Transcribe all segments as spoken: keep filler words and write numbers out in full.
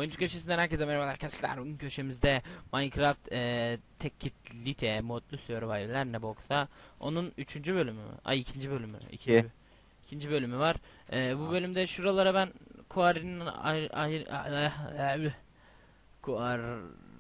Oyuncu köşesinden herkese merhaba arkadaşlar. Bugün köşemizde Minecraft e, tek kitlite modlu survival ne boksa onun üçüncü bölümü mü? Ay ikinci bölümü. İkinci, İki. ikinci bölümü var. E, bu bölümde şuralara ben Quarry'nin ay, ay, ay, Quarry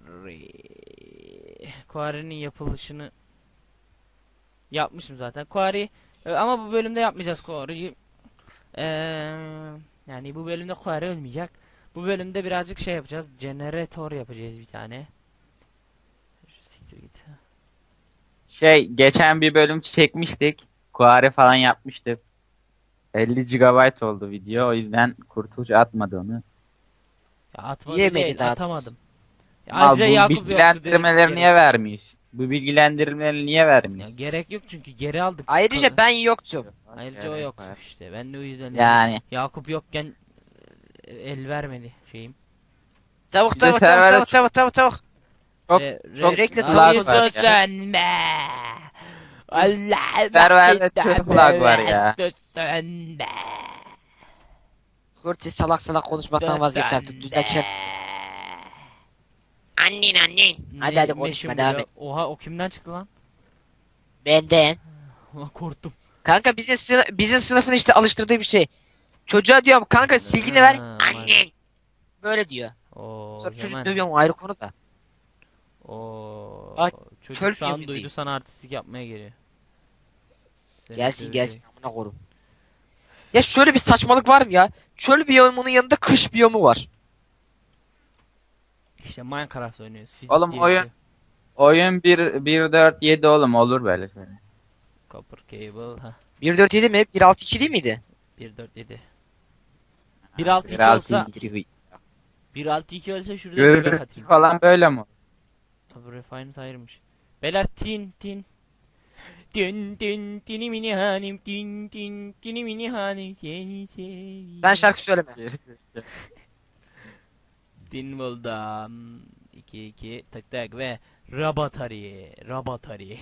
Quarry'nin yapılışını yapmışım zaten. Quarry e, ama bu bölümde yapmayacağız Quarry'yi. E, yani bu bölümde Quarry olmayacak. Bu bölümde birazcık şey yapacağız. Jeneratör yapacağız bir tane. Şu siktir git. Şey geçen bir bölüm çekmiştik. Kuare falan yapmıştık. elli gigabayt oldu video. O yüzden Kurtuluş atmadı onu. Ya atmadı Yemedi değil, daha. atamadım. Ya Mal ayrıca bu Yakup yoktu dedik. bilgilendirmeleri Gerek, niye vermiş? Bu bilgilendirmeleri niye vermiş? ya gerek yok çünkü geri aldık. Ayrıca Ka- ben yoktum. Ayrıca o Gerek yok var. işte. Ben de o yüzden Yani. Yakup yokken e, el vermedi şeyim. Tavuk Bir de tavuk tavuk serverde tavuk tavuk tavuk tavuk. Çok Re, çok Sürekli Abi lag var ya. susun be. Allah Serverde vakit çok lag var ya. susun be. Kurti salak salak konuşmaktan vazgeç artık. Düzelteceğim. Annen annen. Hadi Ne- hadi meşin konuşma devam bile- et. Oha o kimden çıktı lan? Benden. Ulan korktum. Kanka bizim, sınıf, bizim sınıfın işte alıştırdığı bir şey. Çocuğa diyorum kanka silgini ver. Ha, Annen. Böyle diyor. Oo, Sonra çocuk Cemal. dövüyorum ayrı konu da. Oo, Ay, çocuk çöl şu an gibi duydu değil. sana artistlik yapmaya geliyor. Seni Gelsin dövecek. gelsin amına korum. Ya şöyle bir saçmalık var mı ya? Çöl biyomunun yanında kış biyomu var. İşte Minecraft oynuyoruz. Fizik Oğlum diye bir oyun- şey. Oyun bir bir dört yedi oğlum olur böyle şey. Copper cable. Ha. bir dört yedi mi? bir altı iki değil miydi? bir dört yedi. bir altı iki Biraz olsa bir- bir altı iki olsa şurada bir bebek Görüntü atayım. falan böyle mi? Tabii Refined ayırmış. Beyler tin tin. Tin tin tini mini hanim tin tin tini mini hanim seni seviyorum. Sen şarkı söyleme. Din buldum. iki iki tık tık ve Rabatari. Rabatari.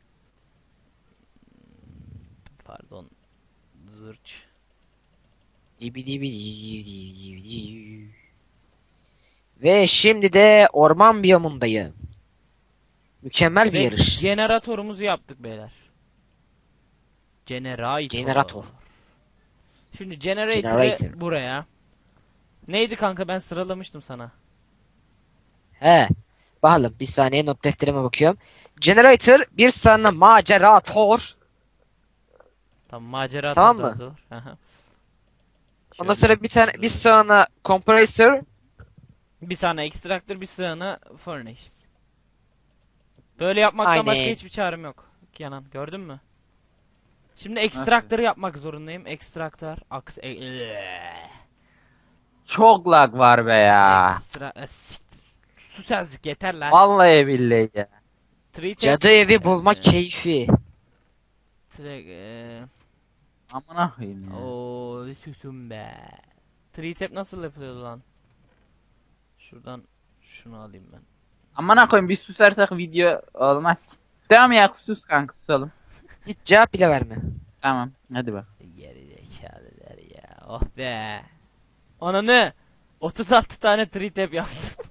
Pardon. Zırç. Dibi dibi dibi dibi dibi dibi. Ve şimdi de orman biyomundayım. Mükemmel bir Ve yarış. jeneratörümüzü yaptık beyler. Generator. Generator. Şimdi generator'ı Generator. buraya. Neydi kanka ben sıralamıştım sana. He. Bakalım bir saniye not defterime bakıyorum. Generator bir sana macerator. Tamam macera Tamam da mı? hazır. Aha. Ondan Şöyle sonra bir tane şurada bir sana compressor. bir saniye extractor bir sığana furnace. Böyle yapmaktan başka Aynen. hiçbir çarem yok. Kenan gördün mü? Şimdi extractor'ı yapmak zorundayım. Extractor aks e, eee. Çok lag var be ya. Extra e, siktir. Sus azıcık yeter lan. Vallahi billahi ya. Three tap Cadı evi bulma keyfi. tre- eee, Amına koyayım ya. Oo susun be. Three tap nasıl yapılıyor lan? Şuradan şunu alayım ben. Amına koyayım bir susarsak video olmaz. Tamam ya sus kanka susalım. Hiç cevap bile verme. Tamam hadi bak. Geri zekalılar ya. Oh be. Ananı otuz altı tane three tap yaptım.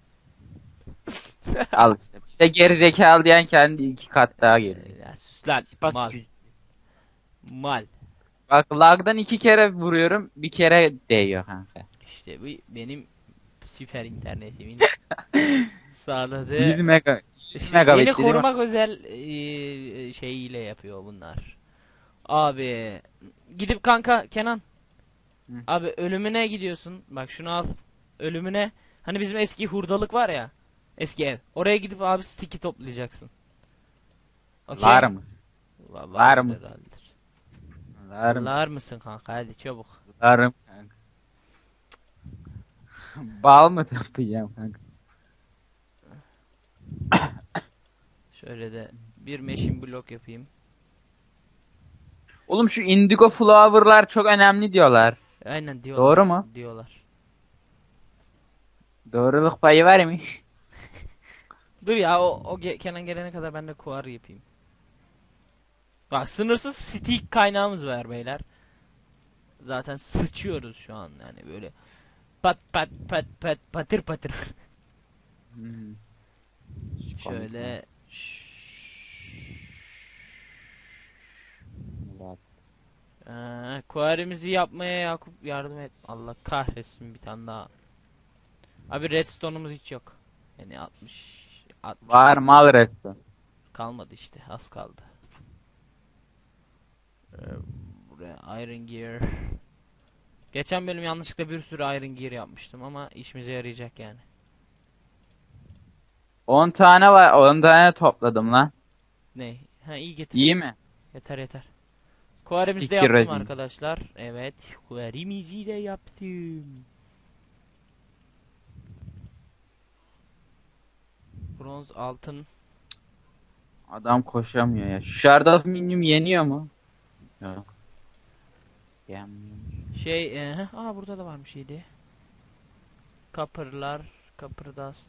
Al işte. İşte geri zekalı diyen kendi iki kat daha geliyor. Ya sus lan. Mal. Spastik. Mal. Bak lagdan iki kere vuruyorum bir kere değiyor kanka. İşte bu benim süper internetimin yüz sağladığı. mega. yüz İşte megabit beni değil mi? korumak özel eee, şeyiyle yapıyor bunlar. Abi gidip kanka Kenan. Hı. Abi ölümüne gidiyorsun. Bak şunu al. Ölümüne. Hani bizim eski hurdalık var ya. Eski ev. Oraya gidip abi sticky toplayacaksın. Okey? Var mı? Va- Var vardır mı? herhalde. Var mı? Var mısın kanka? Hadi çabuk. Varım kanka. Bal mı toplayacağım kanka? Şöyle de bir machine block yapayım. Oğlum şu indigo flower'lar çok önemli diyorlar. Aynen diyorlar. Doğru mu? Diyorlar. Doğruluk payı var mı? Dur ya o, o ge- Kenan gelene kadar ben de kuar yapayım. Bak sınırsız stick kaynağımız var beyler. Zaten sıçıyoruz şu an yani böyle. Pat pat pat pat patır patır. Hmm. Şöyle. Murat. Ee, Quarry'mizi yapmaya Yakup yardım et. Allah kahretsin bir tane daha. Abi redstone'umuz hiç yok. Yani altmış altmış Var mal resto. kalmadı işte, az kaldı. Ee, buraya iron gear. Geçen bölüm yanlışlıkla bir sürü iron gear yapmıştım ama işimize yarayacak yani. on tane var. on tane topladım lan. Ne? Ha, iyi getir. İyi mi? Yeter yeter. Quarry'mizi de Siktir yaptım edeyim. arkadaşlar. Evet. Quarry'mizi de yaptım. Bronz, altın. Adam koşamıyor ya. Shard of Minium yeniyor mu? Yok. Yenmiyor. Şey, e, heh, aa burada da varmış şeydi. Copper'lar, copper dust.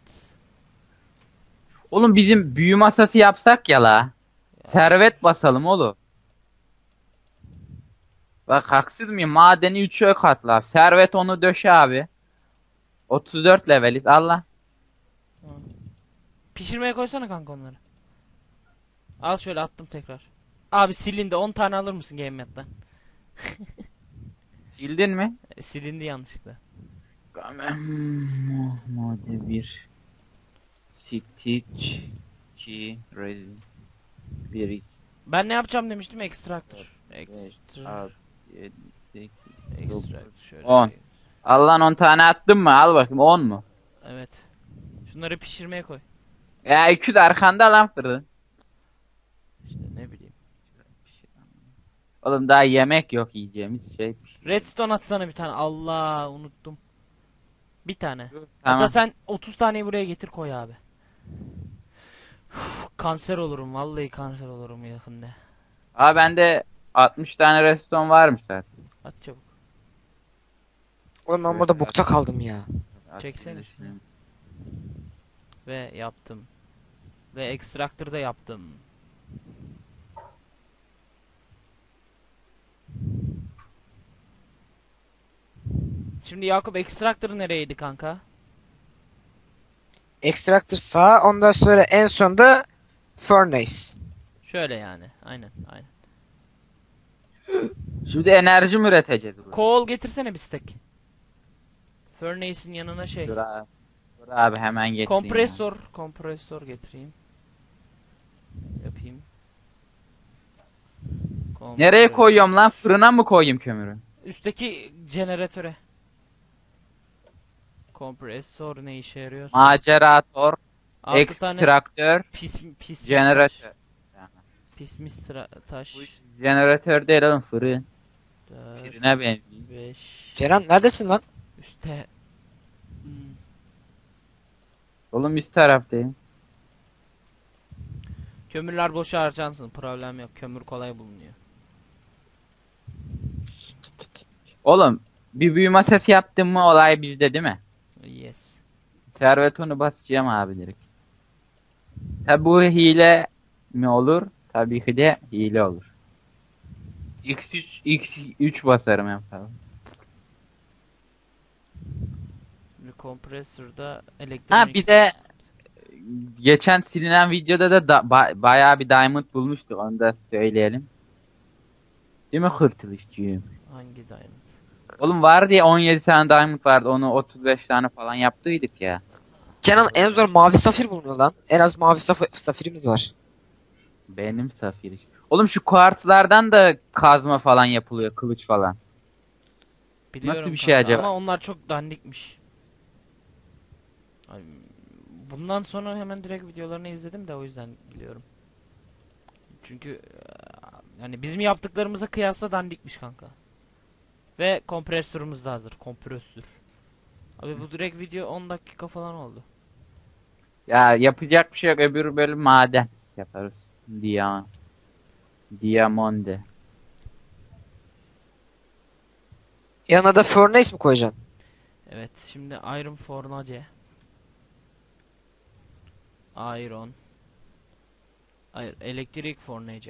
Oğlum bizim büyü masası yapsak ya la. Servet basalım oğlum. Bak haksız mıyım? Madeni üçe katla. Servet onu döşe abi. otuz dört leveliz. Allah. Pişirmeye koysana kanka onları. Al şöyle, attım tekrar. Abi silindi, on tane alır mısın Game Mat'ten? Sildin mi? E, silindi yanlışlıkla. Mode bir. Stitch. iki. Resin. bir. Ben ne yapacağım demiştim? Extractor. beş. Extra. altı. yedi. sekiz. Extract şöyle. on. Allah'ın on tane attın mı? Al bakayım on mu? Evet. Şunları pişirmeye koy. Ya iki de arkanda lan fırın. İşte ne bileyim. Oğlum daha yemek yok yiyeceğimiz şey. Redstone atsana bir tane. Allah, unuttum. Bir tane. Tamam. Hatta sen otuz taneyi buraya getir koy abi. Uf, kanser olurum, vallahi kanser olurum yakında. Aa bende altmış tane redstone varmış zaten. At çabuk. Oğlum ben burada bukta kaldım ya. Çeksene şunu. Ve yaptım. Ve extractor da yaptım. Şimdi Yakup, extractor nereydi kanka? Extractor sağ, ondan sonra en sonda furnace. Şöyle yani. Aynen, aynen. Şimdi enerji mi üreteceğiz burada? Coal getirsene bir stack. Furnace'in yanına şey. Dur abi. Dur abi hemen getireyim. Kompresör, kompresör getireyim. Yapayım. ya. Nereye Kompresör. koyuyorum lan? Fırına mı koyayım kömürü? Üstteki jeneratöre. Kompresör ne işe yarıyor? Macerator, altı tane ekstraktör, pis pis mis jeneratör. taş. Pis mis tra- taş. Bu jeneratör değil oğlum fırın. dört, Fırına benziyor. beş. Ceren neredesin lan? Üste. Hmm. Oğlum üst taraftayım. Kömürler boşa harcansın. Problem yok. Kömür kolay bulunuyor. Oğlum bir büyü masası yaptın mı olay bizde değil mi? Yes. Servet onu basacağım abi direkt. Tabi bu hile mi olur? Tabii ki de hile olur. X üç, X üç basarım en fazla. Bir kompresörde elektronik. Ha bir de geçen silinen videoda da, da ba- bayağı bir diamond bulmuştuk, onu da söyleyelim. Değil mi hırtılışçıyım? Hangi diamond? Oğlum vardı ya on yedi tane diamond vardı, onu otuz beş tane falan yaptıydık ya. Kenan en zor mavi safir bulunuyor lan. En az mavi saf- safirimiz var. Benim safir işte. Oğlum şu kuartlardan da kazma falan yapılıyor, kılıç falan. Biliyorum Nasıl bir şey kanka, acaba? ama onlar çok dandikmiş. Ay, bundan sonra hemen direkt videolarını izledim de o yüzden biliyorum. Çünkü eee, yani bizim yaptıklarımıza kıyasla dandikmiş kanka. Ve kompresörümüz de hazır. Kompresör. Abi bu direkt video on dakika falan oldu. Ya yapacak bir şey yok, öbür bölüm maden yaparız. Dia Diamonde. Yanına da furnace mi koyacaksın? Evet, şimdi Iron Fornace. Iron. Hayır, elektrik fornace.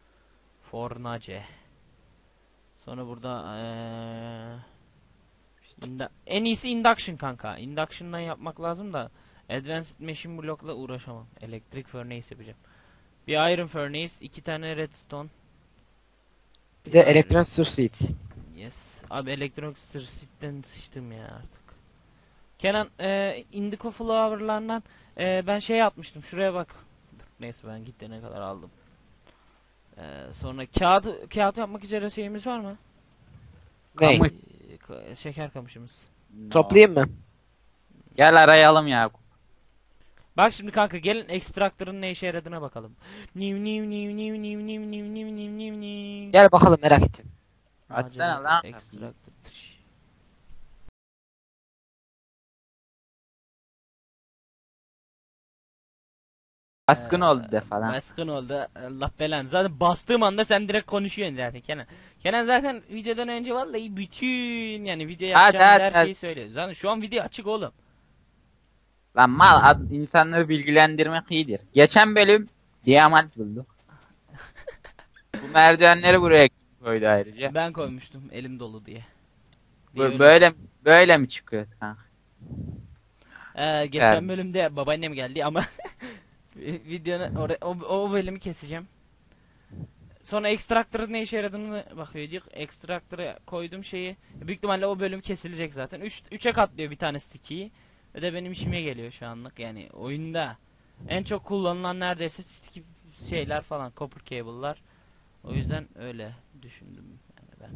Fornace. Sonra burada eee İnda- en iyisi induction kanka. Induction'dan yapmak lazım da Advanced Machine Block'la uğraşamam. Electric Furnace yapacağım. Bir Iron Furnace, iki tane Redstone. Bir de elektron sursuit. Yes. Abi elektronik sırsitten sıçtım ya artık. Kenan e, Indigo Flower'larından e, ben şey yapmıştım. Şuraya bak. Dur, neyse ben gittiğine kadar aldım. E, sonra kağıt kağıt yapmak üzere şeyimiz var mı? Ney? Kamış. E, ka- şeker kamışımız. Toplayayım mı? Gel arayalım ya. Bak şimdi kanka gelin ekstraktörün ne işe yaradığına bakalım. Niv niv niv niv niv niv niv niv niv niv niv. Gel bakalım, merak ettim. Açsana lan. Ekstraktör. Baskın oldu de falan. Baskın oldu. Allah belanı. Zaten bastığım anda sen direkt konuşuyorsun zaten Kenan. Kenan zaten videodan önce vallahi bütün yani video Hadi, yapacağımız hadi, her hadi. şeyi söylüyor. Zaten şu an video açık oğlum. Lan mal ad- insanları bilgilendirmek iyidir. Geçen bölüm diamant bulduk. Bu merdivenleri buraya kim koydu ayrıca? Ben koymuştum elim dolu diye. Bu- Diye öyle- böyle böyle mi çıkıyor kanka? Ee, geçen Yani. bölümde babaannem geldi ama videonun oraya- o, o bölümü keseceğim. Sonra ekstraktörün ne işe yaradığını bakıyorduk. Ekstraktöre koydum şeyi. Büyük ihtimalle o bölüm kesilecek zaten. üç üçe katlıyor bir tane sticky'yi. Ve de benim işime geliyor şu anlık. Yani oyunda en çok kullanılan neredeyse sticky şeyler falan. Copper cable'lar. O yüzden öyle düşündüm yani ben.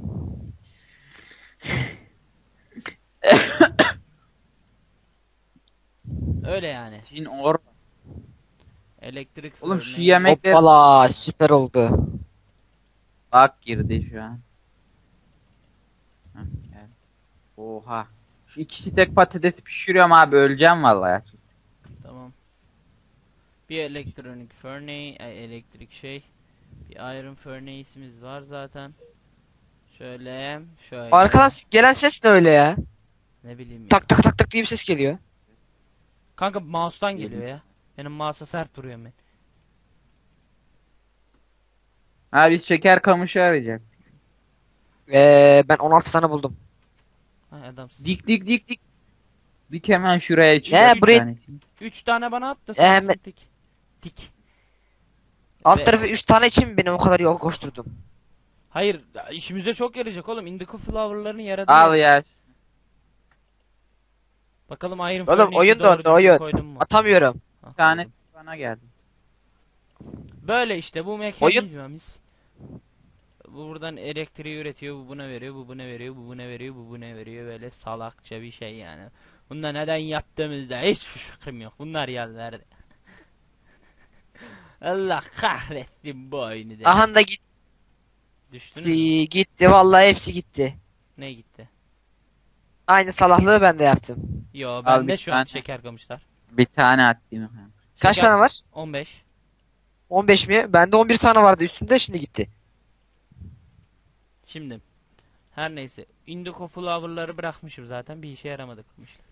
Öyle yani. Çin or. Elektrik Oğlum şu fırını- yemek- Yemekler- Hoppala, süper oldu. Bak girdi şu an. Hah, gel. Oha. Şu ikisi tek patatesi pişiriyorum abi, öleceğim vallahi. Tamam. Bir elektronik furnace, ay, elektrik şey. Bir iron furnace'imiz var zaten. Şöyle, şöyle. Arkadan s- gelen ses ne öyle ya? Ne bileyim ya. Tak tak tak tak diye bir ses geliyor. Kanka mouse'tan geliyor ya. Benim mouse'a sert duruyorum ben. Ha biz şeker kamışı arayacak. Ee, ben on altı tane buldum. Ha adamsın. Dik dik dik dik. Dik hemen şuraya çık. Ne, bir buraya- tanesi. Üç tane bana at da Ee, sen me- dik. Dik. Alt Ve- tarafı üç tane için mi beni o kadar yol koşturdun? Hayır, işimize çok yarayacak oğlum. Indigo flower'ların yaradığı Al yer. ya. Bakalım iron Oğlum, furnace'i oyun doğru dondu, düzgün oyun. koydum mu? Atamıyorum. Ha, Bir tane koydum. bana geldi. Böyle işte bu mekanizmamız. Bu buradan elektriği üretiyor, bu buna veriyor, bu buna veriyor, bu buna veriyor, bu buna veriyor, böyle salakça bir şey yani. Bunda neden yaptığımızda hiçbir fikrim yok. Bunlar yaz verdi. Allah kahretsin bu oyunu da. Aha da gitti, Düştün mü? gitti vallahi hepsi gitti. Ne gitti? Aynı salaklığı ben de yaptım. Yo Al bende bir şu an tane. şeker kamışlar. Bir tane attım. Kaç Şeker- tane var? on beş. on beş mi? Bende on bir tane vardı üstünde, şimdi gitti. Şimdi her neyse Indigo flower'ları bırakmışım zaten, bir işe yaramadık.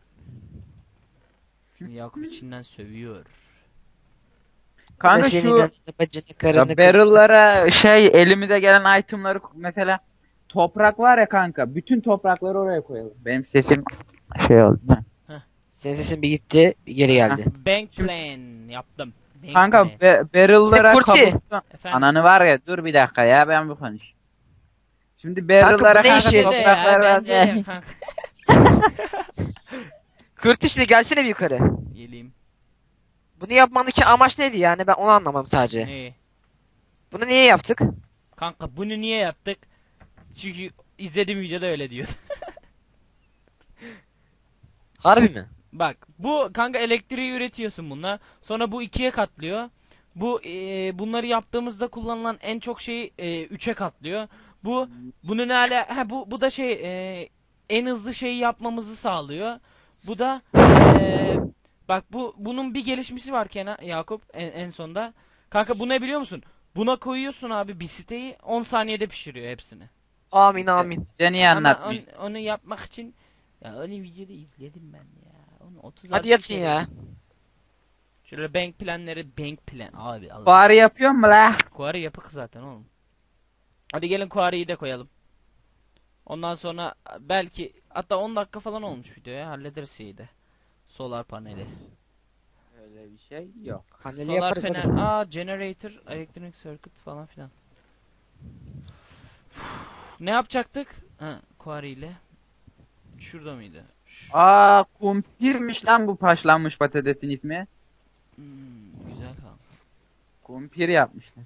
Şimdi Yakup içinden sövüyor. Kanka Senin şu gönlünü, bacınlıklarını ya barrel'lara şey elimize gelen itemları mesela toprak var ya kanka, bütün toprakları oraya koyalım. Benim sesim şey oldu. değil mi? Senin sesin bir gitti, bir geri geldi. Bank plan yaptım. Bank Kanka plan. be- barrel'lara İşte Kurti. kabuston- Efendim? Ananı var ya, dur bir dakika ya, ben bir konuş. Şimdi barrel'lara bu ne kanka işi? Bence de ya, topraklar bence var. de kanka. Kırt işte, gelsene bir yukarı. Geleyim. Bunu yapmandaki amaç neydi yani, ben onu anlamam sadece. Ne? Bunu niye yaptık? Kanka bunu niye yaptık? Çünkü izlediğim videoda öyle diyor. Harbi mi? Bak bu kanka elektriği üretiyorsun bununla. Sonra bu ikiye katlıyor. Bu e, bunları yaptığımızda kullanılan en çok şeyi e, üçe katlıyor. Bu bunun hala ha, bu bu da şey e, en hızlı şeyi yapmamızı sağlıyor. Bu da e, bak bu bunun bir gelişmesi var Kenan Yakup en, en sonda. Kanka bu ne biliyor musun? Buna koyuyorsun abi bir siteyi on saniyede pişiriyor hepsini. Amin amin. Bize niye Ama anlatmıyor? on- onu yapmak için ya onu videoda izledim ben ya. Onu otuz Hadi altı yatın kere- ya. Şöyle bank planları bank plan abi Allah. Fare yapıyor mu la? Quarry yapık zaten oğlum. Hadi gelin Quarry'yi de koyalım. Ondan sonra belki Hatta on dakika falan olmuş videoya. Hallederiz şeyi de. Solar paneli. Öyle bir şey yok. Paneli Solar yaparız panel. oğlum. Aa, generator, electronic circuit falan filan. Ne yapacaktık? Ha, quarry ile. Şurada mıydı? Şu- Aa, kumpirmiş lan bu haşlanmış patatesin ismi. Hmm, güzel kanka. Kumpir yapmışlar.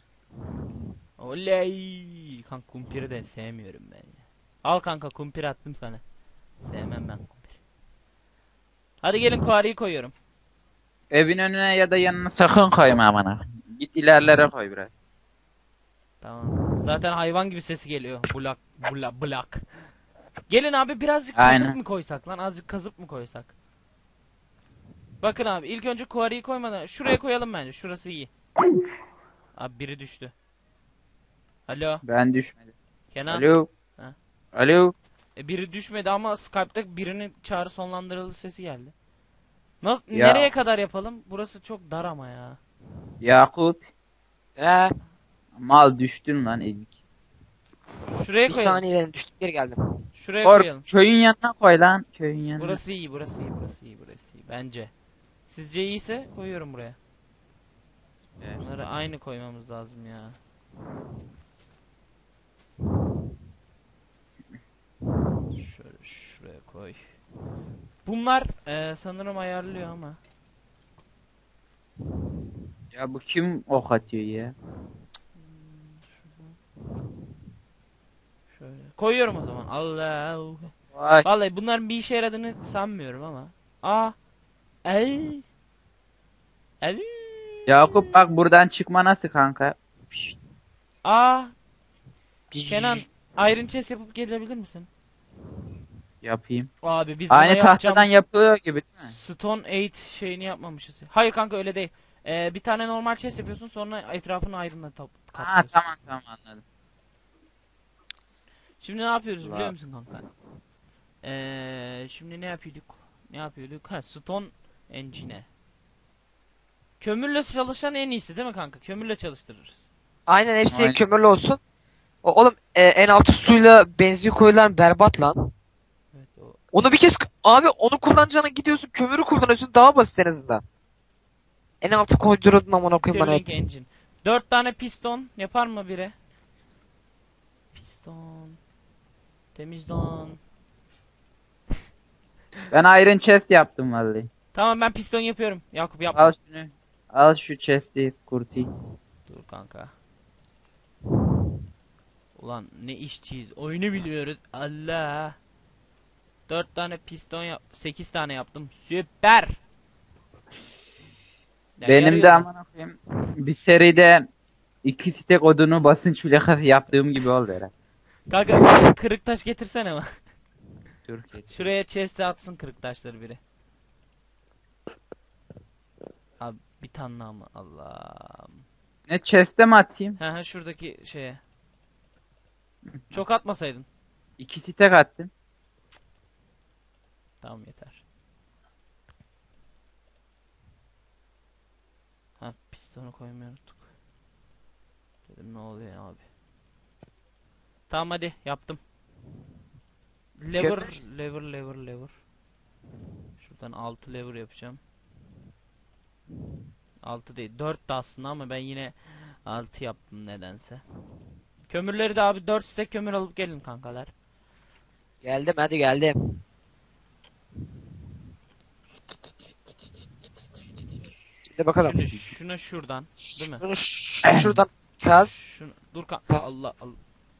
Oley! Kanka kumpiri de sevmiyorum ben ya. Al kanka, kumpir attım sana. Sevmem ben kumpir. Hadi gelin, quarry'yi koyuyorum. Evin önüne ya da yanına sakın koyma amına. Git ilerlere koy biraz. Tamam. Zaten hayvan gibi sesi geliyor. Bulak, bulak, bulak. Gelin abi, birazcık kazıp Aynen. mı koysak lan? Azıcık kazıp mı koysak? Bakın abi, ilk önce quarry'yi koymadan şuraya koyalım bence. Şurası iyi. Abi biri düştü. Alo Ben düşmedim. Kenan. Alo. Ha. Alo. E, biri düşmedi ama Skype'da birinin çağrı sonlandırıldı sesi geldi. Nasıl, Ya. nereye kadar yapalım? Burası çok dar ama ya. Yakup. Ee, Mal düştün lan ezik. Şuraya bir koyalım. saniye düştük geri geldim. Şuraya Kork, koyalım. köyün yanına koy lan. Köyün yanına. Burası iyi, burası iyi, burası iyi, burası iyi. Bence. Sizce iyiyse koyuyorum buraya. Evet. Bunları aynı koymamız lazım ya. Şöyle şuraya koy. Bunlar eee, sanırım ayarlıyor ama. Ya bu kim ok atıyor ya? Şöyle. Koyuyorum o zaman. Allah. Vay. Vallahi bunların bir işe yaradığını sanmıyorum ama. Aa. Ey. Ey. Yakup bak buradan çıkma nasıl kanka? Pişt, Aa. Kenan, Iron Chest yapıp gelebilir misin? yapayım. Abi biz buna Aynı tahtadan yapacağımız yapılıyor gibi değil mi? Stone eight şeyini yapmamışız. Hayır kanka, öyle değil. Ee, bir tane normal chest yapıyorsun, sonra etrafını iron'la top Ha kaplıyorsun. tamam tamam anladım. Şimdi ne yapıyoruz biliyor Ulan. musun kanka? Ee, şimdi ne yapıyorduk? Ne yapıyorduk? Ha, Stone Engine. Kömürle çalışan en iyisi değil mi kanka? Kömürle çalıştırırız. Aynen, hepsi Aynen. kömürlü olsun. O, oğlum e, en altı suyla benzin koyulan berbat lan. Evet, o. Onu bir kez abi onu kullanacağına gidiyorsun kömürü kullanıyorsun, daha basit en azından. En altı koydururdun amına koyayım bana hep. Stirling Engine. Dört tane piston yapar mı biri? Piston. Temizdan. Ben Iron Chest yaptım vallahi. Tamam, ben piston yapıyorum. Yakup yapma. Al şunu. Al şu chest'i kurti. Dur kanka. Ulan ne işçiyiz. Oyunu biliyoruz. Allah. Dört tane piston yap. Sekiz tane yaptım. Süper. Ya Benim yarıyor de da. aman koyayım bir seride iki stek odunu basınç plakası yaptığım gibi oldu herhalde. Kanka kırık taş getirsene ama. Türkiye. Şuraya chest'e atsın kırık taşları biri. Abi bir tane daha mı? Allah'ım. Ne chest'e mi atayım? He he, şuradaki şeye. Çok atmasaydın. İki stek attım. Tamam, yeter. Ha, pistonu koymayı unuttuk. Dedim ne oluyor abi. Tamam hadi yaptım. Lever, Kömür. lever, lever, lever. Şuradan altı lever yapacağım. altı değil, dört de aslında ama ben yine altı yaptım nedense. Kömürleri de abi dört stek kömür alıp gelin kankalar. Geldim, hadi geldim. Şimdi bakalım. Şimdi şunu şuradan, değil mi? Şunu ş- şuradan kaz. Şunu dur kanka, Kaz. Allah Allah.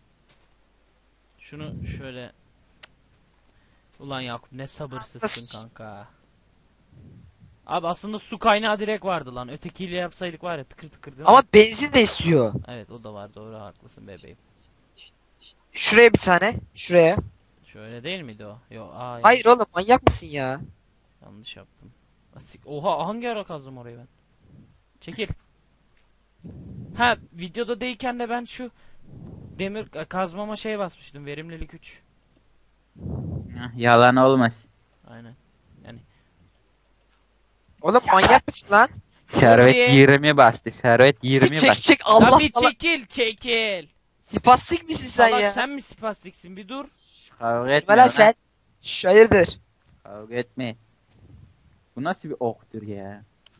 Şunu şöyle. Ulan Yakup ne sabırsızsın kanka. Abi aslında su kaynağı direkt vardı lan. Ötekiyle yapsaydık var ya, tıkır tıkır değil mi? Ama benzin de istiyor. Evet, o da var, doğru, haklısın bebeğim. Şuraya bir tane. Şuraya. Şöyle değil miydi o? Yo, aa, Hayır oğlum, manyak mısın ya? yanlış yaptım. Asik. Oha, hangi ara kazdım orayı ben? Çekil. Ha, videoda değilken de ben şu demir e, kazmama şey basmıştım. Verimlilik üç. Hah, yalan olmasın. Aynen. Yani Oğlum manyak mısın lan? Servet diye. yirmi bastı. Servet yirmi Çek bastı. çek Allah Lan bir salak. çekil, çekil. Spastik misin sen Salak, ya? sen mi spastiksin? Bir dur. Kavga Kime etme lan lan. sen? Şş, hayırdır? Kavga etme. Bu nasıl bir oktur ya?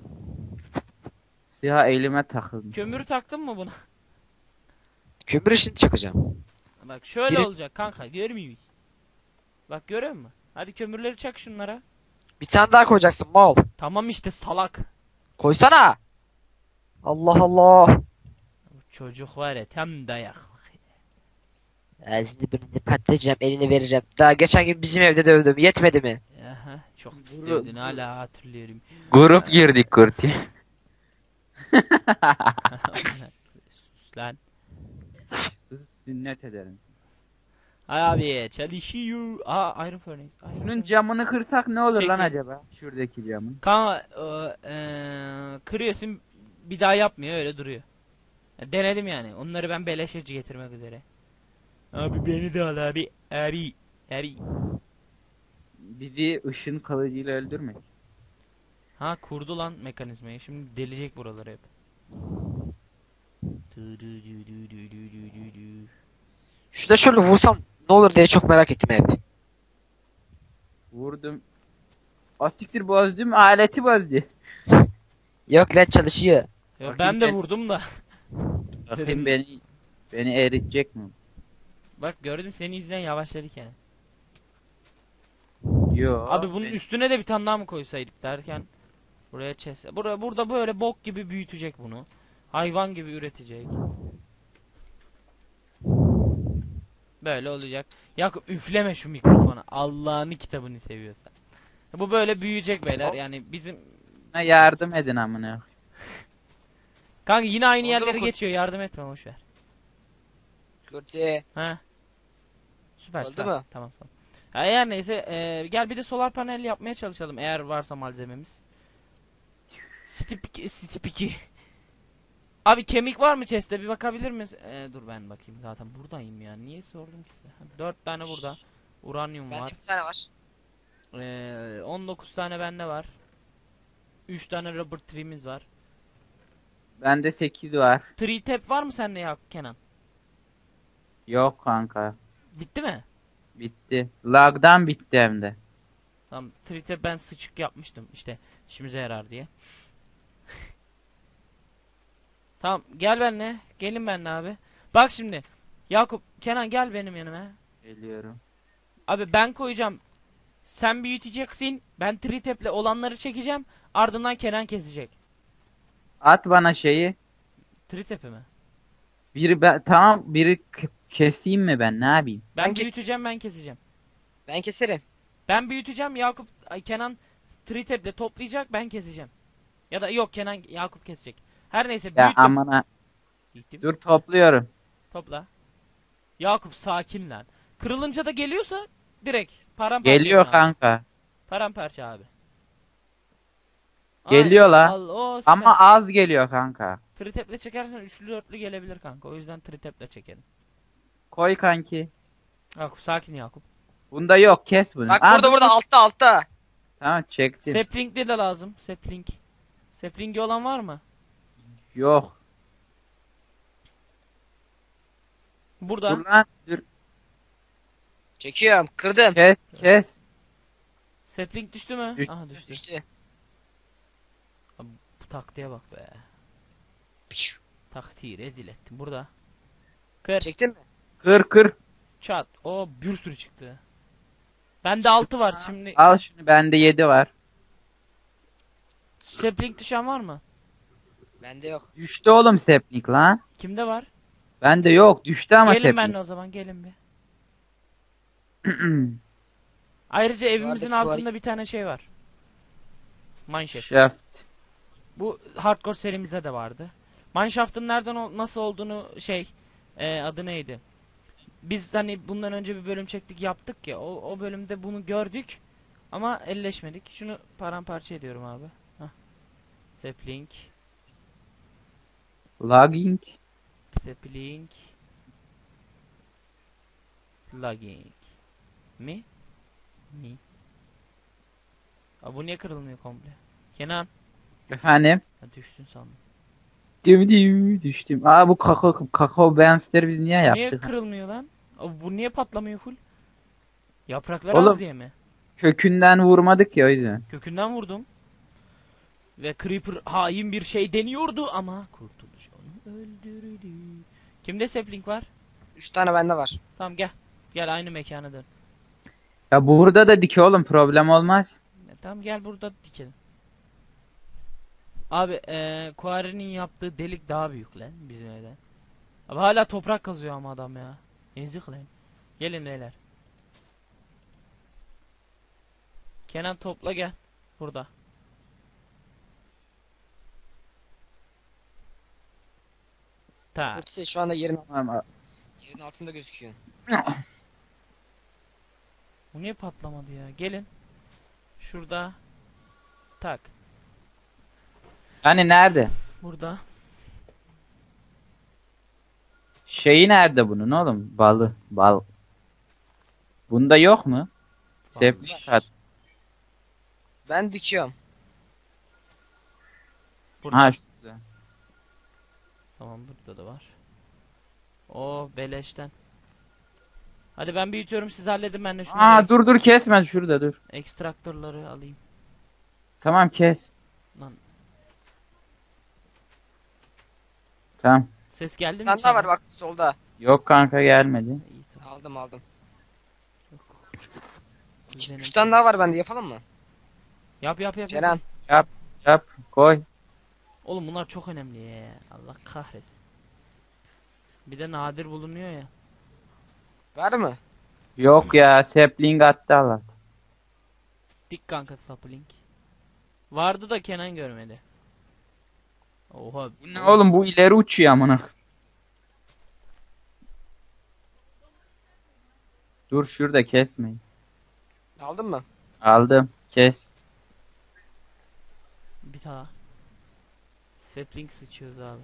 Silah elime takılmış. Kömürü taktın mı buna? Kömür işini çakacağım. Bak şöyle Biri- olacak kanka, görmüyor musun? Bak görüyor musun? Hadi kömürleri çak şunlara. Bir tane daha koyacaksın mal. Tamam işte salak. Koysana. Allah Allah. Bu çocuk var ya tam dayak. Ağzını burnunu patlayacağım, elini vereceğim. Daha geçen gün bizim evde dövdüm. Yetmedi mi? Aha, çok pis Bunu- dövdün, hala hatırlıyorum. Grup girdik kurti. Sus lan. Sünnet ederim. Ay abi çalışıyor. Aa Iron Furnace. Iron Şunun Furnace. camını kırsak ne olur lan Çekil. acaba? Şuradaki camın. Kanka o, eee, kırıyorsun bir daha yapmıyor, öyle duruyor. Ya, denedim yani. Onları ben beleşeci getirmek üzere. Abi beni de al abi. Abi. Abi. Bizi ışın kılıcıyla öldürmek. Ha kurdu lan mekanizmayı. Şimdi delecek buraları hep. Şurada şöyle vursam ne olur diye çok merak ettim hep. Vurdum. Asiktir bozdum, aleti bozdu. Yok lan çalışıyor. Ya Bakayım ben de ben- vurdum da. Bakayım beni beni eritecek mi? Bak gördüm seni yüzünden yavaşladık yani. Yo. Abi bunun ben- üstüne de bir tane daha mı koysaydık derken buraya çes. Buraya burada böyle bok gibi büyütecek bunu. Hayvan gibi üretecek. Böyle olacak. Yakup üfleme şu mikrofona. Allah'ın kitabını seviyorsan. Bu böyle büyüyecek beyler. Yani bizim Bana yardım edin amına. kanka yine aynı Oldu mu yerlere kurt? geçiyor. Yardım etme boş ver. Kurti. Süper Oldu süper. mu? Tamam tamam. Ha, eğer neyse e, gel bir de solar panel yapmaya çalışalım eğer varsa malzememiz. Stip Stip iki. Abi kemik var mı chest'te, bir bakabilir miyiz? E, dur ben bakayım, zaten buradayım ya. Niye sordum ki size? Ha, dört tane burada. Uranyum Bende var. bir tane var. E, on dokuz tane bende var. üç tane rubber tree'miz var. Bende sekiz var. Tree tap var mı sende ya Kenan? Yok kanka. Bitti mi? Bitti. Lag'dan bitti hem de. Tamam, tree tap ben sıçık yapmıştım işte işimize yarar diye. Tamam gel benimle. Gelin benimle abi. Bak şimdi. Yakup, Kenan gel benim yanıma. Geliyorum. Abi ben koyacağım. Sen büyüteceksin. Ben tree tap'le olanları çekeceğim. Ardından Kenan kesecek. At bana şeyi. Tree tap'i mi? Biri ben tamam biri k- keseyim mi ben ne yapayım? Ben Ben kes- büyüteceğim, ben keseceğim. Ben keserim. Ben büyüteceğim, Yakup ay, Kenan tree tap'le toplayacak, ben keseceğim. Ya da yok, Kenan Yakup kesecek. Her neyse Ya büyüttüm. amına Gittim. dur topluyorum. Topla. Yakup sakin lan. Kırılınca da geliyorsa direkt paramparça Geliyor edin abi. kanka. Paramparça abi. Geliyor la. Al, o süper. Ama az geliyor kanka. Tritep'le çekersen üçlü dörtlü gelebilir kanka. O yüzden tritep'le çekelim. Koy kanki. Yakup sakin Yakup. Bunda yok kes bunu. Bak Aa, burada dur, burada dur. altta altta. Tamam çektim. Sapling de lazım. Sapling. Sapling'i olan var mı? Yok. Burada. Dur lan dur. Çekiyorum. Kırdım. Kes kes. Sapling düştü mü? Düştü. Aha düştü. Düştü. Bu taktiğe bak be. Piş. Taktiği rezil ettim. Burada. Kır. Çektin mi? Kır kır. Çat. O bir sürü çıktı. Bende altı var şimdi. Al şunu bende yedi var. Sapling düşen var mı? Bende yok. Düştü oğlum sepnik lan. Kimde var? Bende yok düştü ama Gelin sepnik. benimle o zaman, gelin bir. Ayrıca evimizin Duvarda- altında bir tane şey var. Mineshaft. Shaft. Bu hardcore serimizde de vardı. Mineshaft'ın nereden ol- nasıl olduğunu şey e, adı neydi? Biz hani bundan önce bir bölüm çektik, yaptık ya. O, o bölümde bunu gördük ama elleşmedik. Şunu paramparça ediyorum abi. Hah. Sapling, Logging. sapling, logging. Mi? Mi? Aa, bu niye kırılmıyor komple? Kenan. Efendim. Ha, düştün sandım. Dim dim düştüm. Aa bu kakao kakao bensleri biz niye Niye yaptık? kırılmıyor lan? Aa, bu niye patlamıyor full? Yapraklar Oğlum. az diye mi? Kökünden vurmadık ya o yüzden. Kökünden vurdum. Ve Creeper hain bir şey deniyordu ama kurtuluş onu öldürdü. Kimde sapling var? Üç tane bende var. Tamam gel. Gel aynı mekana dön. Ya burada da dik oğlum, problem olmaz. E, tamam gel burada dikelim. Abi eee Quarry'nin yaptığı delik daha büyük lan bizim evden. Abi hala toprak kazıyor ama adam ya. Yazık lan. Gelin beyler. Kenan topla gel. Burada. Ta. Ötesi şu anda yerin, Tamam. yerin altında gözüküyor. Bu niye patlamadı ya? Gelin. Şurada. Tak. Hani nerede? Burada. Şeyi nerede bunun oğlum? Balı. Bal. Bunda yok mu? Seplik at. Ben dikiyorum. Burada. Ha şurada. Tamam burada da var. O beleşten. Hadi ben büyütüyorum siz halledin ben de şunu Aa dur dur kesme, şurada dur. ekstraktörleri alayım. Tamam kes. Lan Tamam. ses geldi Bir mi tane daha var içeriden? bak solda. Yok kanka gelmedi. İyi tamam. Aldım aldım. Düzenim. Üç tane daha var bende, yapalım mı? Yap yap yap. yap. Kenan. Yap yap koy. Oğlum bunlar çok önemli ya. Allah kahretsin. Bir de nadir bulunuyor ya. Var mı? Yok ya, sapling attı Allah. Dik kanka sapling. Vardı da Kenan görmedi. Oha. Bu ne oğlum, bu ileri uçuyor amına. Dur şurada kesmeyin. Aldın mı? Aldım. Kes. Bir daha. Sapling sıçıyoruz abi.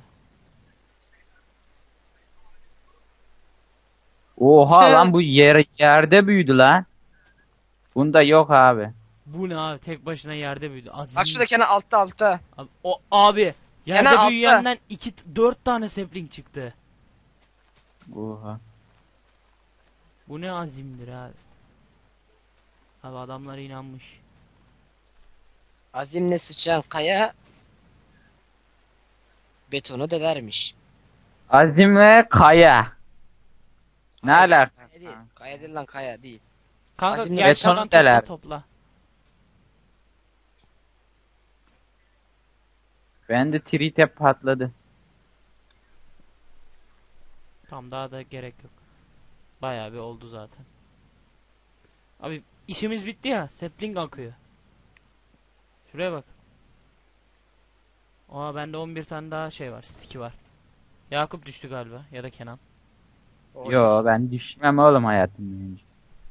Oha lan, bu yer, yerde büyüdü lan. Bunda yok abi. Bu ne abi tek başına yerde büyüdü. Azim. Bak şurada Kenan, altta altta. Abi, o abi yerde Kenan altta. büyüyenden iki dört tane sapling çıktı. Oha. Bu ne azimdir abi. Abi adamlar inanmış. Azimle sıçan kaya betonu delermiş. Azimle kaya. Ne Hayır, alaka? Kaya değil. Kaya değil lan, kaya değil. Kanka Azimle gel beton şuradan deler. topla topla. Ben de trite patladı. Tamam daha da gerek yok. Bayağı bir oldu zaten. Abi işimiz bitti ya. Sapling akıyor. Şuraya bak. Aa bende on bir tane daha şey var. Sticky var. Yakup düştü galiba ya da Kenan. Yo, ben düşmem oğlum hayatım boyunca.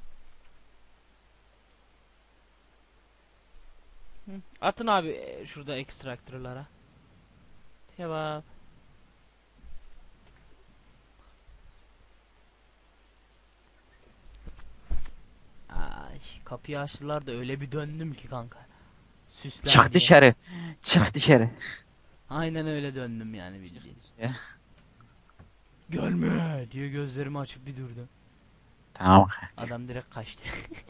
Hı. Atın abi e, şurada ekstraktörlara. Cevap. Ay, kapıyı açtılar da öyle bir döndüm ki kanka. Süslen Çık diye. dışarı. Çık dışarı. Aynen öyle döndüm yani bildiğin. Ya. Gelme diye gözlerimi açıp bir durdum. Tamam. Adam direkt kaçtı.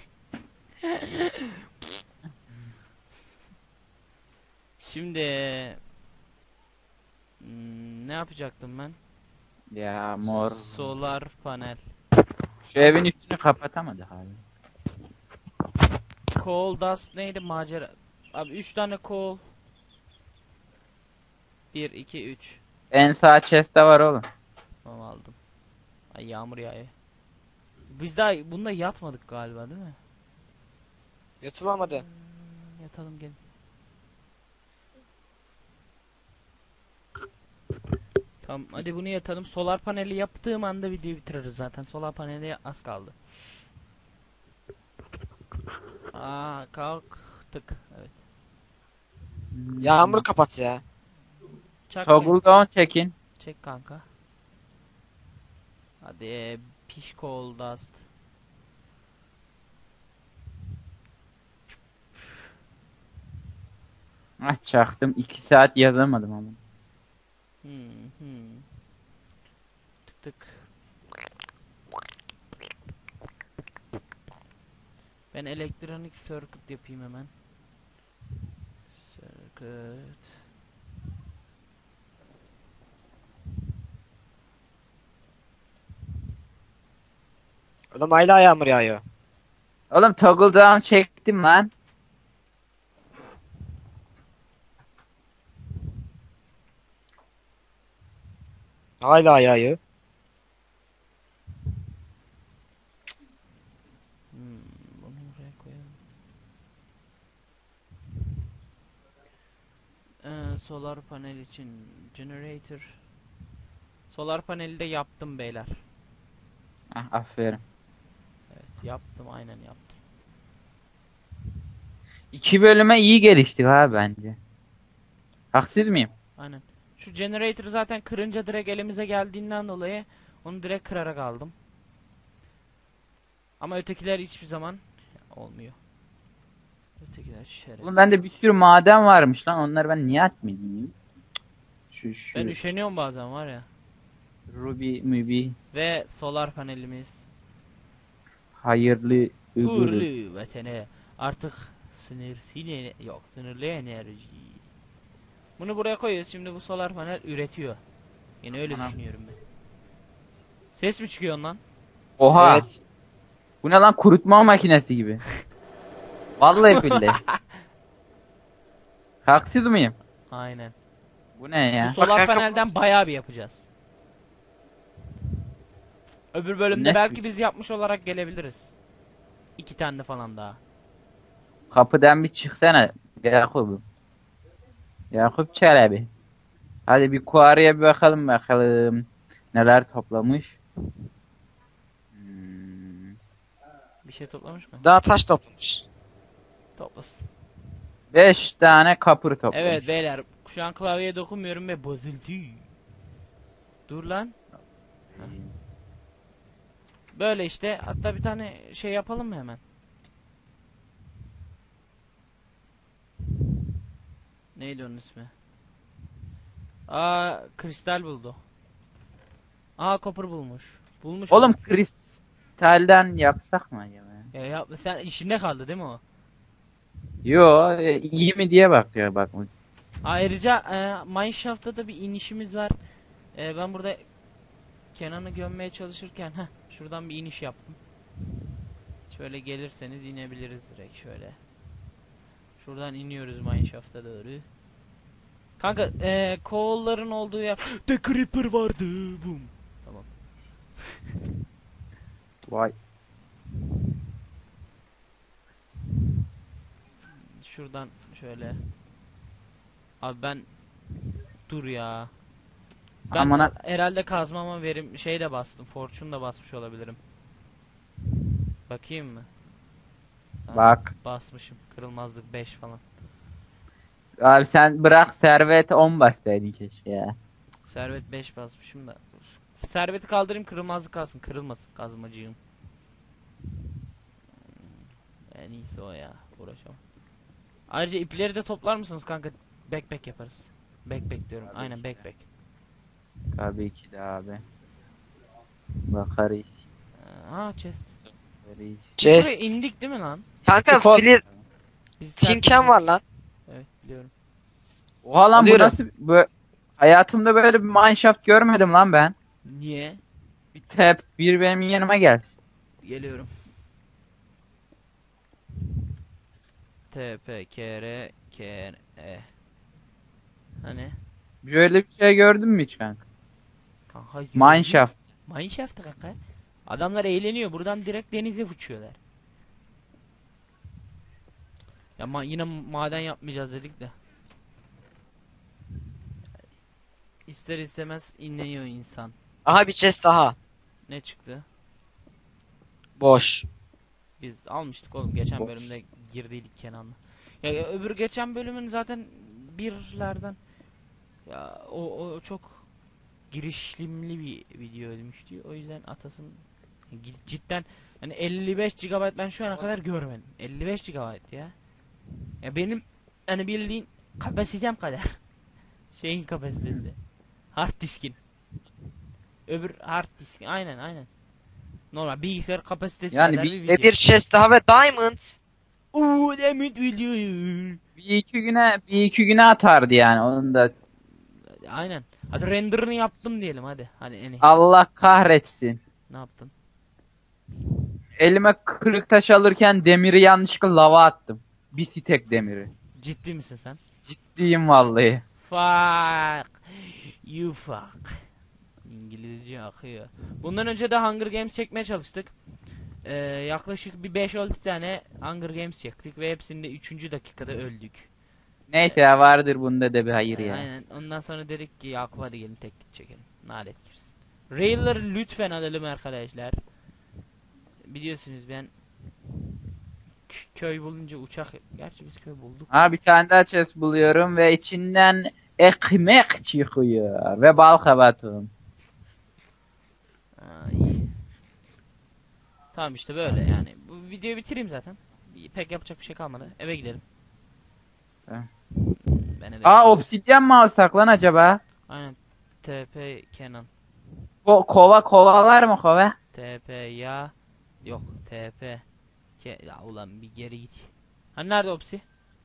Şimdi hmm, ne yapacaktım ben? Ya mor. Solar panel. Şu evin üstünü kapatamadı hala. Coal dust neydi macera? Abi üç tane coal. bir iki üç. En sağ chest'te var oğlum. Tamam aldım. Ay yağmur yağıyor. Biz daha bunda yatmadık galiba değil mi? Yatılamadı. Yatalım gelin. Tamam hadi bunu yatalım. Solar paneli yaptığım anda videoyu bitiririz zaten. Solar paneli az kaldı. Aa kalktık. Evet. Yağmur kapat ya. Çak Toggle down çekin. çek kanka. Hadi piş coal dust. Ah çaktım. iki saat yazamadım ama. Hmm, hmm. Tık tık. Ben elektronik circuit yapayım hemen. Circuit. Oğlum hala yağmur yağıyor. Oğlum toggle down çektim lan. Hala yağıyor. Hmm, bunu buraya koyalım. Ee, solar panel için generator. Solar paneli de yaptım beyler. Ah, aferin. Evet yaptım, aynen yaptım. İki bölüme iyi geliştik ha bence. Haksız mıyım? Aynen. Şu generator'ı zaten kırınca direkt elimize geldiğinden dolayı onu direkt kırarak aldım. Ama ötekiler hiçbir zaman olmuyor. Ötekiler şerefsiz. Oğlum bende bir sürü maden varmış lan. Onları ben niye atmayayım? Şu şu Ben üşeniyorum bazen var ya. Ruby Mubi Ve solar panelimiz. hayırlı ıvırı. Uğurlu vatene. Artık sınırsız ener- yok sınırlı enerji. Bunu buraya koyuyoruz. Şimdi bu solar panel üretiyor. Yine öyle Anam. düşünüyorum ben. Ses mi çıkıyor ondan? Oha. Evet. Bu ne lan, kurutma makinesi gibi. Vallahi billahi. Haksız mıyım? Aynen. Bu ne Bu ya? solar Bak, panelden bayağı bir yapacağız. Öbür bölümde Ne? belki biz yapmış olarak gelebiliriz. İki tane falan daha. Kapıdan bir çıksana Yakup'um. Yakup Çelebi. Hadi bir kuarıya bir bakalım bakalım. Neler toplamış. Hmm. Bir şey toplamış mı? Daha taş toplamış. Toplasın. Beş tane kapır toplamış. Evet beyler, şu an klavyeye dokunmuyorum ve bozuldu. Dur lan. Heh. Böyle işte, hatta bir tane şey yapalım mı hemen? Neydi onun ismi? Aa, kristal buldu. Aa, copper bulmuş. Bulmuş. Oğlum mu? kristalden yapsak mı acaba? Ya yapma, sen işinde kaldı değil mi o? Yo, e, iyi mi diye bakıyor bakmış. Ayrıca e, Mineshaft'ta da bir inişimiz var. E, ben burada Kenan'ı gömmeye çalışırken heh, şuradan bir iniş yaptım. Şöyle gelirseniz inebiliriz direkt şöyle. Şuradan iniyoruz Mineshaft'a doğru. Kanka e, koalların olduğu yer. The Creeper vardı. Boom. Tamam. Vay. Şuradan şöyle. Abi ben dur ya. Ben Amına herhalde kazmama verim şey de bastım. Fortune da basmış olabilirim. Bakayım mı? Ha, bak. basmışım. Kırılmazlık beş falan. Abi sen bırak servet on bassaydın keşke ya. Servet beş basmışım da. Serveti kaldırayım, kırılmazlık kalsın. Kırılmasın kazmacığım. En iyisi o ya. Uğraşamam. Ayrıca ipleri de toplar mısınız kanka? Backpack yaparız. Backpack diyorum. Tabii Aynen ki. backpack. Tabii ki de abi. Bakarız. Aa, chest. Bakarız. Biz Chest. buraya indik değil mi lan? Kanka Spor- filiz Biz tinken tertemiz- var lan. Evet biliyorum. Oha lan bu Alıyorum. nasıl bu, hayatımda böyle bir mineshaft görmedim lan ben. Niye? Bir tep bir benim yanıma gel. Geliyorum. T P K R K R E. Hani? Böyle bir şey gördün mü hiç kanka? Kanka Mineshaft. Mineshaft kanka. Adamlar eğleniyor. Buradan direkt denize uçuyorlar. Ya ma yine maden yapmayacağız dedik de. İster istemez inleniyor insan. Aha bir chest daha. Ne çıktı? Boş. Biz almıştık oğlum. Geçen Boş. bölümde girdiydik Kenan'la. Ya, ya öbür geçen bölümün zaten birlerden ya o, o çok girişlimli bir video olmuştu. O yüzden atasım Gi- cidden yani elli beş gigabayt ben şu ana kadar görmedim. elli beş gigabayt ya. Ya benim hani bildiğin kapasitem kadar. Şeyin kapasitesi. Hard diskin. Öbür hard diskin. Aynen aynen. Normal bilgisayar kapasitesi Yani kadar bir- bir Ve video. bir chest daha ve diamond. Uuu demir video. Bir iki güne bir iki güne atardı yani onun da. Aynen. Hadi renderını yaptım diyelim hadi. Hadi eni. Allah kahretsin. Ne yaptın? Elime kırık taş alırken demiri yanlışlıkla lava attım. Bir stek demiri. Ciddi misin sen? Ciddiyim vallahi. Fuck. You fuck. İngilizce akıyor. Bundan önce de Hunger Games çekmeye çalıştık. Ee, yaklaşık bir beş altı tane Hunger Games çektik ve hepsinde üçüncü dakikada öldük. Neyse ya vardır bunda da bir hayır ya. Aynen. Ondan sonra dedik ki Yakup hadi gelin tek git çekelim. Nalet girsin. Rail'ları lütfen alalım arkadaşlar. Biliyorsunuz ben k- köy bulunca uçak... Gerçi biz köy bulduk. Ha bir tane daha chest buluyorum ve içinden ekmek çıkıyor ve bal kabatum. Ay. Tamam işte böyle yani. Bu videoyu bitireyim zaten. Bir- Pek yapacak bir şey kalmadı. Eve gidelim. Tamam. Ben eve Aa obsidyen mi alsak lan acaba? Aynen. T P Kenan. Ko kova kova var mı kova? T P ya. Yok. T P. Ke ya ulan bir geri git. Hani nerede opsi?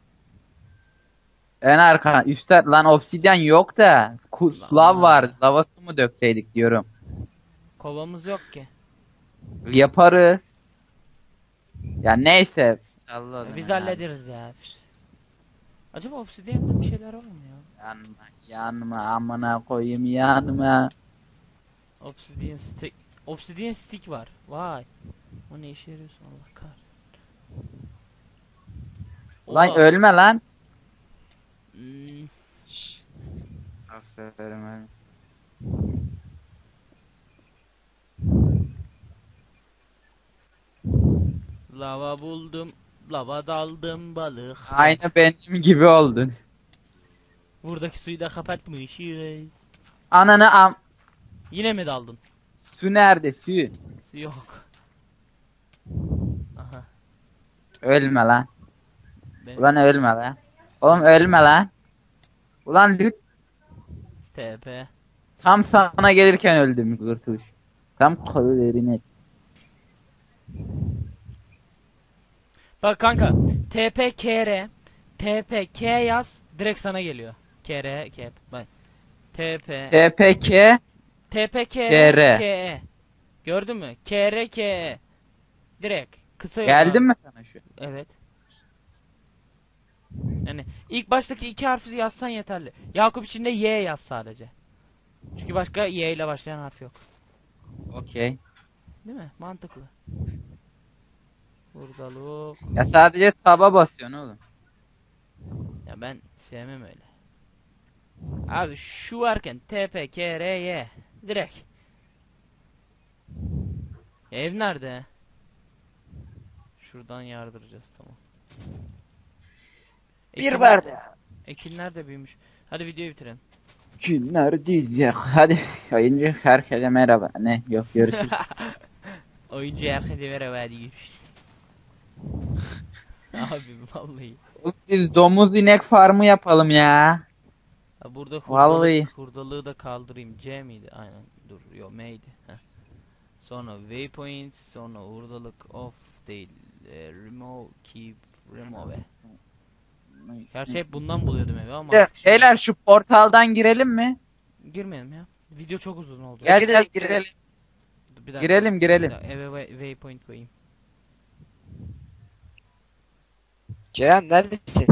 En arka üstte lan obsidyen yok da ku- Lan lav var. var. Lava su mu dökseydik diyorum. Kovamız yok ki. Yaparız. Ya neyse. Salla Biz ya. hallederiz ya. Acaba obsidiyende bir şeyler var mı ya? Yanma, yanma, amına koyayım yanma. Obsidian stick. Obsidian stick var. Vay. O ne işe yarıyorsun Allah kahretsin. Lan Oha. ölme lan. Hmm, Aferin öyle. lava buldum. Lava daldım balık. Aynı benim gibi oldun. Buradaki suyu da kapatmış. Ananı am... Yine mi daldın? Su nerede su? Su yok. Aha. Ölme lan. Ben Ulan ölme lan. Oğlum ölme lan. Ulan lüt T P. tam sana gelirken öldüm kurtuş. Tam kollarını. Bak kanka. T P K R. T P K yaz. Direkt sana geliyor. K R. K. Bak. T P. T P K T P K K R. R. K E. Gördün mü? K R K E. Direkt. Kısa yok geldi abi. mi sana şu? Evet. Yani ilk baştaki iki harfi yazsan yeterli. Yakup içinde Y yaz sadece. Çünkü başka Y ile başlayan harf yok. Okey. Değil mi? Mantıklı. Buradalık. Ya sadece taba basıyorsun oğlum. Ya ben sevmem öyle. Abi şu varken T P K R Y direkt. Ev nerede? Şuradan yardıracağız tamam. Bir Ekin- verdi. Ekinler de büyümüş. Hadi videoyu bitirelim. Günler diyecek. Hadi oyuncu herkese merhaba. Ne yok görüşürüz. Oyuncu herkese merhaba hadi görüşürüz. Abi vallahi. Biz domuz inek farmı yapalım ya. Ha, burada Vallahi. hurdalık, hurdalığı da kaldırayım. C miydi? Aynen. Dur. Yo M'ydi. Heh. Sonra waypoint, sonra hurdalık off değil. E, remove, keep, remove. Gerçi hep bundan buluyordum evi ama De, artık şimdi beyler şu portaldan girelim mi? girmeyelim ya. Video çok uzun oldu. Gel Girelim, gel girelim. girelim. Dur, bir dakika. Girelim girelim. Bir dakika, Eve way- waypoint koyayım. Ceren neredesin?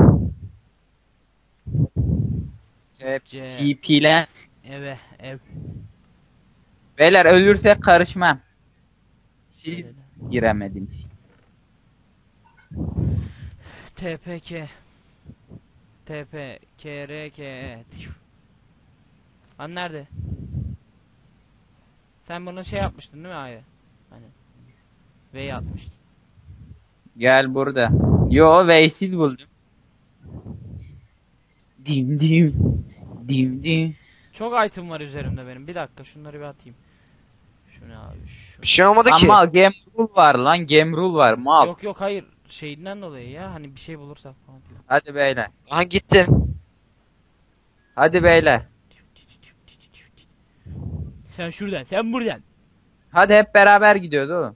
C. T P'len. Eve, ev. Beyler ölürsek karışmam. Siz Öyle. giremediniz. T P K. T P K R K E. Lan nerede? Sen bunu şey yapmıştın değil mi ayrı? Hani V atmıştın. Gel burada. Yo Veysiz buldum. Dim dim. Dim dim. Çok item var üzerimde benim. Bir dakika şunları bir atayım. Şunu abi şu. Bir şey olmadı ki. Ama game rule var lan game rule var mal. Yok yok hayır. Şeyinden dolayı ya. Hani bir şey bulursak falan. Hadi beyler. Aha gittim. Hadi beyler. Sen şuradan, sen buradan. Hadi hep beraber gidiyoruz oğlum.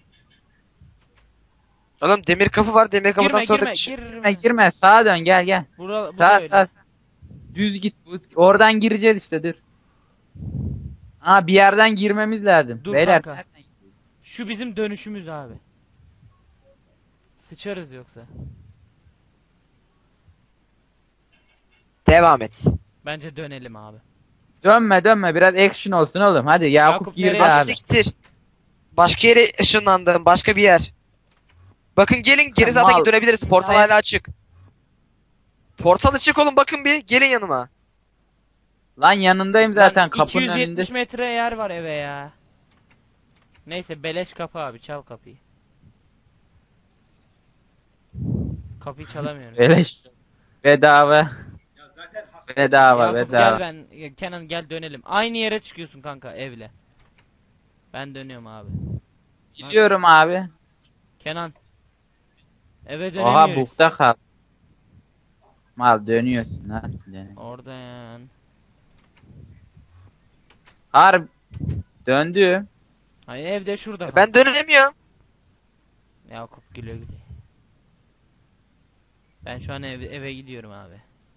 Oğlum demir kapı var, demir kapıdan Girme sonra girme da çık. Girme girme. girme sağa dön gel gel. Bura, bu da Sağ öyle. sağ. Düz git. Bu- Oradan gireceğiz işte dur. Aa bir yerden girmemiz lazım. Dur Beyler. kanka. Şu bizim dönüşümüz abi. Sıçarız yoksa. Devam et. Bence dönelim abi. Dönme dönme biraz action olsun oğlum. Hadi Yakup, Yakup girdi nereye- Az abi. siktir. Başka yere ışınlandım, başka bir yer. Bakın gelin, geri zaten Mal. dönebiliriz. Portal hala açık. Portal açık oğlum, bakın bir. Gelin yanıma. Lan yanındayım zaten Lan kapının iki yüz yetmiş önünde. metre yer var eve ya. Neyse beleş kapı abi, çal kapıyı. Kapıyı çalamıyorum. Beleş. Bedava. Bedava Yakup bedava. gel ben Kenan gel dönelim. Aynı yere çıkıyorsun kanka evle. Ben dönüyorum abi. Gidiyorum abi. Kenan. Eve Oha dönemiyoruz. bukta kal. Mal dönüyorsun lan. Dön. Oradan. Harbi. Döndü. Hayır evde şurada. Ben dönemiyorum. Yakup güle güle. Ben şu an eve, eve gidiyorum abi.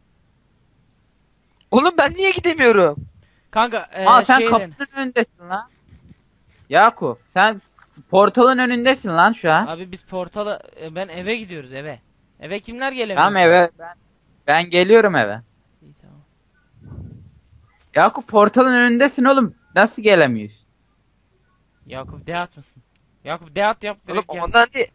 Oğlum ben niye gidemiyorum? Kanka e, Aa sen şeyden- kapının önündesin lan. Yakup sen portalın önündesin lan şu an. Abi biz portala e, ben eve gidiyoruz eve. Eve kimler gelemiyor? Tamam eve ben, ben geliyorum eve. İyi, tamam. Yakup portalın önündesin oğlum. Nasıl gelemiyorsun? Yakup deat mısın? Yakup deat yap Oğlum direkt gel. ondan değil.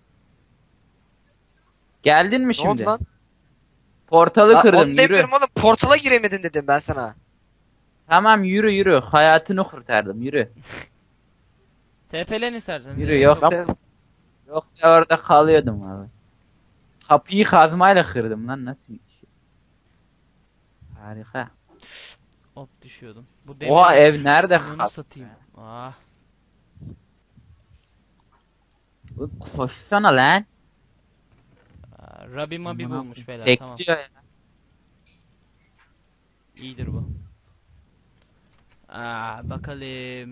Geldin mi Ne şimdi? oldu lan? Portalı Lan kırdım onu yürü. demiyorum oğlum, portala giremedin dedim ben sana. Tamam yürü yürü. Hayatını kurtardım yürü. T P'len istersen. Yürü yoksa yoksa orada kalıyordum vallahi. Kapıyı kazmayla kırdım lan nasıl bir şey. Harika. Hop düşüyordum. Bu Oha ev nerede? Bunu kal- satayım. Ah. Koşsana lan. Aa, Rabbi mabi Aman bulmuş beyler Bekliyor tamam. ya. İyidir bu. Aa, bakalım.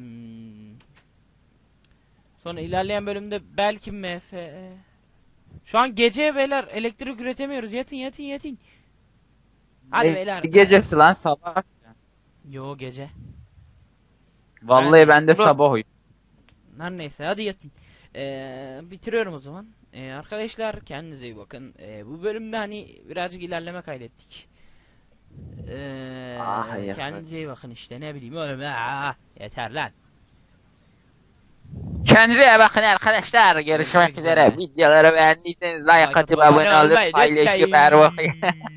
Sonra ilerleyen bölümde belki M F. Şu an gece beyler elektrik üretemiyoruz. Yatın yatın yatın. Hadi Ne- beyler. ne gecesi lan sabah. Yo gece. Vallahi Ben- ben de Bro- sabah uyudum. Her neyse hadi yatın. Ee, bitiriyorum o zaman. Ee, arkadaşlar kendinize iyi bakın. Ee, bu bölümde hani birazcık ilerleme kaydettik. Ee, Ah, hayır. kendinize iyi bakın işte ne bileyim oğlum. Aa, yeter lan. Kendinize iyi bakın arkadaşlar. Görüşmek Görüşmek üzere. üzere. Videoları beğendiyseniz like Like atıp atıp abone abone olup olmayı paylaşıp unutmayın. her bakayım.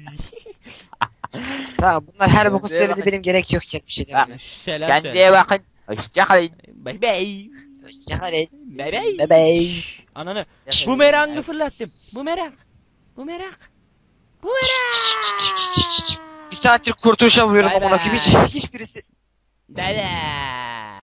Tamam, bunlar her boku Kendinize söyledi, bakın. benim gerek yok yani bir şey demeye. Selam Kendinize söyle. iyi bakın. Hoşçakalın. Bay bay. Hoşçakalın. Bay bay. Bay bay. Ananı. Bumerangı fırlattım. Bumerang. Bumerang. Bumerang. Bir saattir kurtuluşa vuruyorum Bay amına koyayım, hiç bay. hiçbirisi Bay bay.